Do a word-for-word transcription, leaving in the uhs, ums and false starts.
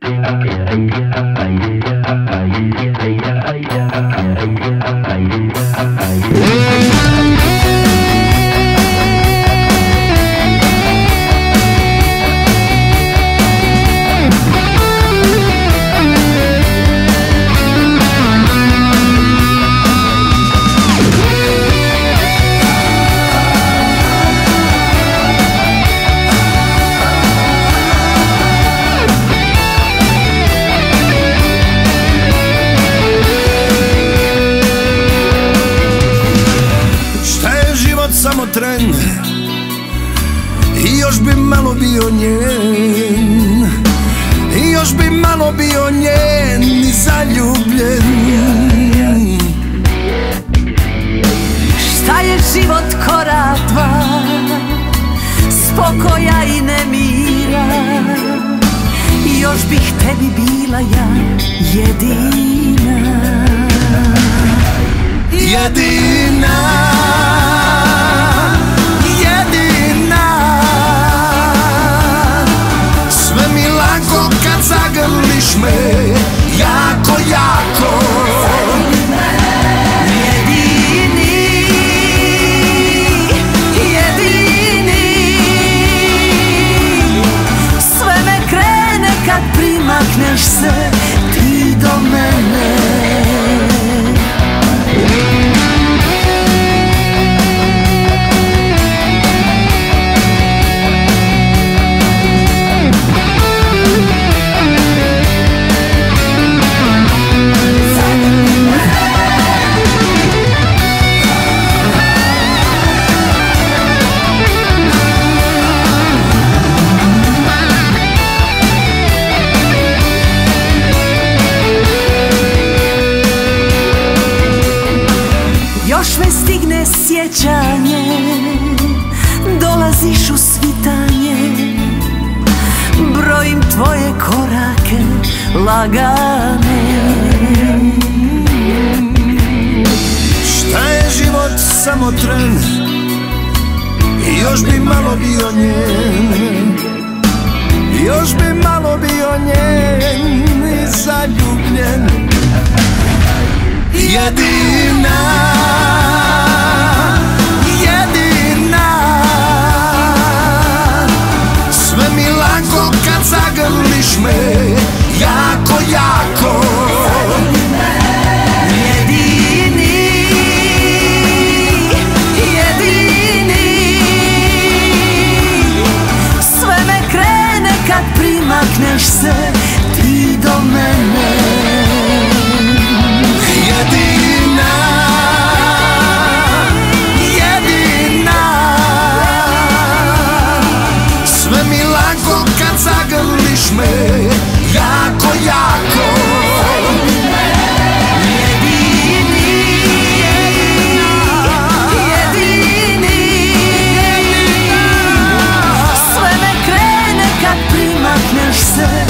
Samo tren i još bi malo bio njen, i još bi malo bio njen i zaljubljen. Šta je život korak dva, spokoja i nemira, i još bih tebi bila ja jedina. Jedina, zagrliš me jako, jako. Jedini, jedini, sve me krene kad primakneš se ti do mene. Još me stigne sjećanje, dolaziš u svitanje, brojim tvoje korake lagane. Šta je život samo tren i još bi malo bio njen, još bi malo bio njen i zaljubljen. Jedina, jedina, sve mi lako kad zagrliš me jako, jako. Jedini, jedini, sve me krene kad primakneš se ti do mene. Jedina, jedina, sve mi lako kad zagrliš me jako, jako. Jedini, jedini, sve me krene kad primakneš se